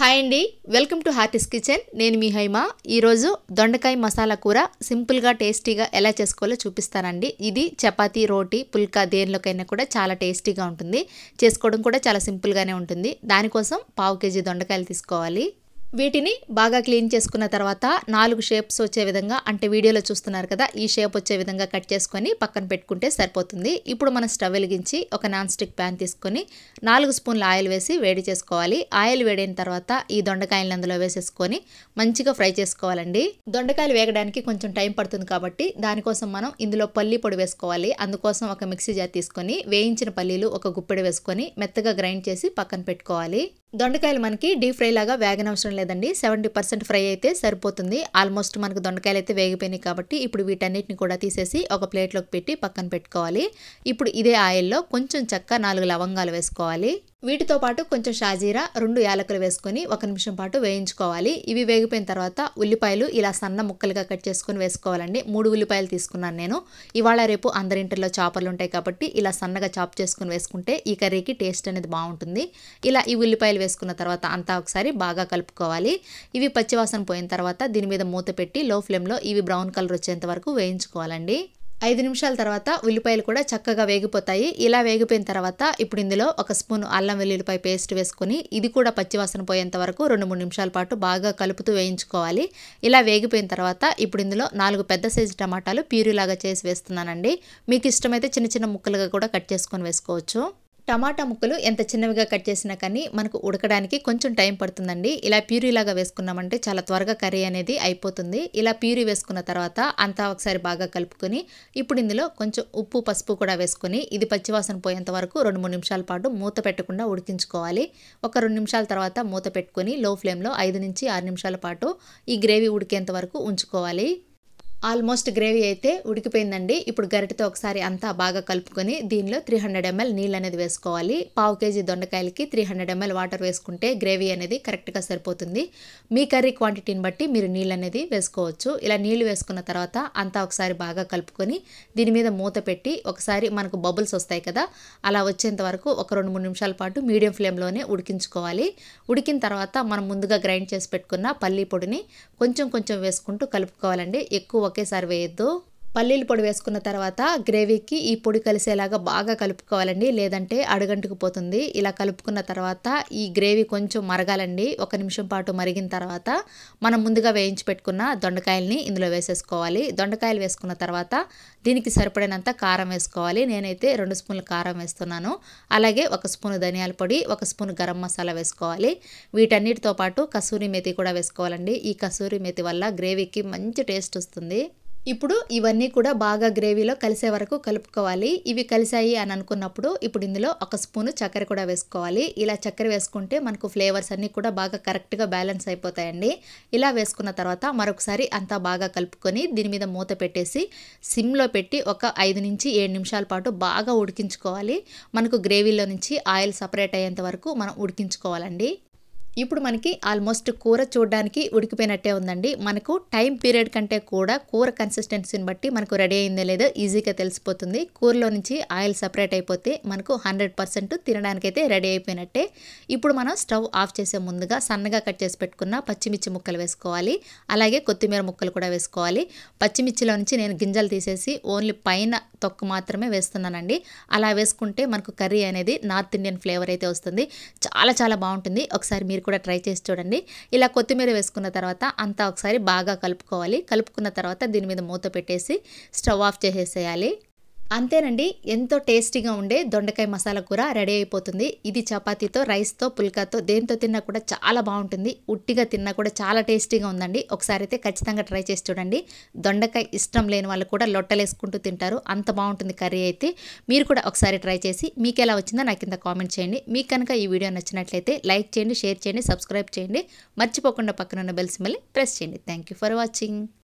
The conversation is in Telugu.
హాయ్ అండి, వెల్కమ్ టు హార్టీస్ కిచెన్. నేను మీ హైమ. ఈరోజు దొండకాయ మసాలా కూర సింపుల్గా టేస్టీగా ఎలా చేసుకోవాలో చూపిస్తానండి. ఇది చపాతీ, రోటీ, పుల్కా దేనిలోకైనా కూడా చాలా టేస్టీగా ఉంటుంది. చేసుకోవడం కూడా చాలా సింపుల్గానే ఉంటుంది. దానికోసం 1/2 kg దొండకాయలు తీసుకోవాలి. వీటిని బాగా క్లీన్ చేసుకున్న తర్వాత 4 షేప్స్ వచ్చే విధంగా, అంటే వీడియోలో చూస్తున్నారు కదా, ఈ షేప్ వచ్చే విధంగా కట్ చేసుకొని పక్కన పెట్టుకుంటే సరిపోతుంది. ఇప్పుడు మనం స్టవ్ వెలిగించి ఒక నాన్ స్టిక్ ప్యాన్ తీసుకొని 4 స్పూన్ల ఆయిల్ వేసి వేడి చేసుకోవాలి. ఆయిల్ వేడైన తర్వాత ఈ దొండకాయలను అందులో వేసేసుకొని మంచిగా ఫ్రై చేసుకోవాలండి. దొండకాయలు వేగడానికి కొంచెం టైం పడుతుంది కాబట్టి దానికోసం మనం ఇందులో పల్లి పొడి వేసుకోవాలి. అందుకోసం ఒక మిక్సీ జార్ తీసుకొని వేయించిన పల్లీలు ఒక గుప్పెడు వేసుకొని మెత్తగా గ్రైండ్ చేసి పక్కన పెట్టుకోవాలి. దొండకాయలు మనకి డీప్ ఫ్రై లాగా వేగనవసరం లేదండి. 70% ఫ్రై అయితే సరిపోతుంది. ఆల్మోస్ట్ మనకు దొండకాయలు అయితే వేగిపోయినాయి కాబట్టి ఇప్పుడు వీటన్నిటిని కూడా తీసేసి ఒక ప్లేట్లోకి పెట్టి పక్కన పెట్టుకోవాలి. ఇప్పుడు ఇదే ఆయిల్లో కొంచెం చెక్క, 4 లవంగాలు వేసుకోవాలి. వీటితో పాటు కొంచెం షాజీరా, 2 యాలకులు వేసుకొని 1 నిమిషం పాటు వేయించుకోవాలి. ఇవి వేగిపోయిన తర్వాత ఉల్లిపాయలు ఇలా సన్న ముక్కలుగా కట్ చేసుకొని వేసుకోవాలండి. 3 ఉల్లిపాయలు తీసుకున్నాను నేను. ఇవాళ రేపు అందరింటిలో చాపర్లు ఉంటాయి కాబట్టి ఇలా సన్నగా చాప్ చేసుకుని వేసుకుంటే ఈ కర్రీకి టేస్ట్ అనేది బాగుంటుంది. ఇలా ఈ ఉల్లిపాయలు వేసుకున్న తర్వాత అంతా ఒకసారి బాగా కలుపుకోవాలి. ఇవి పచ్చివాసన పోయిన తర్వాత దీని మీద మూత పెట్టి లో ఫ్లేమ్లో ఇవి బ్రౌన్ కలర్ వచ్చేంత వరకు వేయించుకోవాలండి. 5 నిమిషాల తర్వాత ఉల్లిపాయలు కూడా చక్కగా వేగిపోతాయి. ఇలా వేగిపోయిన తర్వాత ఇప్పుడు ఇందులో 1 స్పూన్ అల్లం వెల్లుల్లిపాయ పేస్ట్ వేసుకొని ఇది కూడా పచ్చివాసన పోయేంత వరకు 2-3 నిమిషాల పాటు బాగా కలుపుతూ వేయించుకోవాలి. ఇలా వేగిపోయిన తర్వాత ఇప్పుడు ఇందులో 4 పెద్ద సైజు టమాటాలు ప్యూరీలాగా చేసి వేస్తున్నానండి. మీకు ఇష్టమైతే చిన్న చిన్న ముక్కలుగా కూడా కట్ చేసుకొని వేసుకోవచ్చు. టమాటా ముక్కలు ఎంత చిన్నవిగా కట్ చేసినా కానీ మనకు ఉడకడానికి కొంచెం టైం పడుతుందండి. ఇలా ప్యూరీలాగా వేసుకున్నామంటే చాలా త్వరగా కర్రీ అనేది అయిపోతుంది. ఇలా ప్యూరీ వేసుకున్న తర్వాత అంతా ఒకసారి బాగా కలుపుకొని ఇప్పుడు ఇందులో కొంచెం ఉప్పు, పసుపు కూడా వేసుకొని ఇది పచ్చివాసన పోయేంత వరకు 2-3 నిమిషాల పాటు మూత పెట్టకుండా ఉడికించుకోవాలి. ఒక 2 నిమిషాల తర్వాత మూత పెట్టుకొని లో ఫ్లేమ్లో 5 నుంచి 6 నిమిషాల పాటు ఈ గ్రేవీ ఉడికేంత వరకు ఉంచుకోవాలి. ఆల్మోస్ట్ గ్రేవీ అయితే ఉడికిపోయిందండి. ఇప్పుడు గరిటెతో ఒకసారి అంతా బాగా కలుపుకొని దీనిలో 300 ml నీళ్ళు అనేది వేసుకోవాలి. 1/2 kg దొండకాయలకి 300 ml వాటర్ వేసుకుంటే గ్రేవీ అనేది కరెక్ట్గా సరిపోతుంది. మీ కర్రీ క్వాంటిటీని బట్టి మీరు నీళ్ళు అనేది వేసుకోవచ్చు. ఇలా నీళ్లు వేసుకున్న తర్వాత అంతా ఒకసారి బాగా కలుపుకొని దీని మీద మూత పెట్టి ఒకసారి మనకు బబుల్స్ వస్తాయి కదా, అలా వచ్చేంత వరకు ఒక 2-3 నిమిషాల పాటు మీడియం ఫ్లేమ్లోనే ఉడికించుకోవాలి. ఉడికిన తర్వాత మనం ముందుగా గ్రైండ్ చేసి పెట్టుకున్న పల్లీ పొడిని కొంచెం కొంచెం వేసుకుంటూ కలుపుకోవాలండి. ఎక్కువ ఒకేసారి వేయొద్దు. పల్లీల పొడి వేసుకున్న తర్వాత గ్రేవీకి ఈ పొడి కలిసేలాగా బాగా కలుపుకోవాలండి, లేదంటే అడుగంటుకుపోతుంది. ఇలా కలుపుకున్న తర్వాత ఈ గ్రేవీ కొంచెం మరగాలండి. 1 నిమిషం పాటు మరిగిన తర్వాత మనం ముందుగా వేయించి పెట్టుకున్న దొండకాయల్ని ఇందులో వేసేసుకోవాలి. దొండకాయలు వేసుకున్న తర్వాత దీనికి సరిపడినంత కారం వేసుకోవాలి. నేనైతే 2 స్పూన్ల కారం వేస్తున్నాను. అలాగే 1 స్పూన్ ధనియాల పొడి, 1 స్పూన్ గరం మసాలా వేసుకోవాలి. వీటన్నిటితో పాటు కసూరి మేతి కూడా వేసుకోవాలండి. ఈ కసూరి మేతి వల్ల గ్రేవీకి మంచి టేస్ట్ వస్తుంది. ఇప్పుడు ఇవన్నీ కూడా బాగా గ్రేవీలో కలిసే వరకు కలుపుకోవాలి. ఇవి కలిసాయి అని అనుకున్నప్పుడు ఇప్పుడు ఇందులో 1 స్పూను చక్కెర కూడా వేసుకోవాలి. ఇలా చక్కెర వేసుకుంటే మనకు ఫ్లేవర్స్ అన్నీ కూడా బాగా కరెక్ట్గా బ్యాలెన్స్ అయిపోతాయండి. ఇలా వేసుకున్న తర్వాత మరొకసారి అంతా బాగా కలుపుకొని దీని మీద మూత పెట్టేసి సిమ్లో పెట్టి ఒక 5 నుంచి 7 నిమిషాల పాటు బాగా ఉడికించుకోవాలి. మనకు గ్రేవీలో నుంచి ఆయిల్ సపరేట్ అయ్యేంత వరకు మనం ఉడికించుకోవాలండి. ఇప్పుడు మనకి ఆల్మోస్ట్ కూర చూడడానికి ఉడికిపోయినట్టే ఉందండి. మనకు టైం పీరియడ్ కంటే కూడా కూర కన్సిస్టెన్సీని బట్టి మనకు రెడీ అయిందో లేదో ఈజీగా తెలిసిపోతుంది. కూరలో నుంచి ఆయిల్ సపరేట్ అయిపోతే మనకు 100% తినడానికైతే రెడీ అయిపోయినట్టే. ఇప్పుడు మనం స్టవ్ ఆఫ్ చేసే ముందుగా సన్నగా కట్ చేసి పెట్టుకున్న పచ్చిమిర్చి ముక్కలు వేసుకోవాలి. అలాగే కొత్తిమీర ముక్కలు కూడా వేసుకోవాలి. పచ్చిమిర్చిలో నుంచి నేను గింజలు తీసేసి ఓన్లీ పైన తొక్కు మాత్రమే వేస్తున్నానండి. అలా వేసుకుంటే మనకు కర్రీ అనేది నార్త్ ఇండియన్ ఫ్లేవర్ అయితే వస్తుంది. చాలా చాలా బాగుంటుంది. ఒకసారి మీరు కూడా ట్రై చేసి చూడండి. ఇలా కొత్తిమీర వేసుకున్న తర్వాత అంతా ఒకసారి బాగా కలుపుకోవాలి. కలుపుకున్న తర్వాత దీని మీద మూత పెట్టేసి స్టవ్ ఆఫ్ చేసేసేయాలి. అంతేనండి, ఎంతో టేస్టీగా ఉండే దొండకాయ మసాలా కూర రెడీ అయిపోతుంది. ఇది చపాతీతో, రైస్తో, పుల్కాతో దేంతో తిన్నా కూడా చాలా బాగుంటుంది. ఉట్టిగా తిన్నా కూడా చాలా టేస్టీగా ఉందండి. ఒకసారి అయితే ఖచ్చితంగా ట్రై చేసి చూడండి. దొండకాయ ఇష్టం లేని వాళ్ళు కూడా లొట్టలేసుకుంటూ తింటారు. అంత బాగుంటుంది కర్రీ అయితే. మీరు కూడా ఒకసారి ట్రై చేసి మీకు ఎలా వచ్చిందో నాకు కింద కామెంట్ చేయండి. మీకు కనుక ఈ వీడియో నచ్చినట్లయితే లైక్ చేయండి, షేర్ చేయండి, సబ్స్క్రైబ్ చేయండి. మర్చిపోకుండా పక్కన ఉన్న బెల్ సింబల్ని ప్రెస్ చేయండి. Thank you for watching.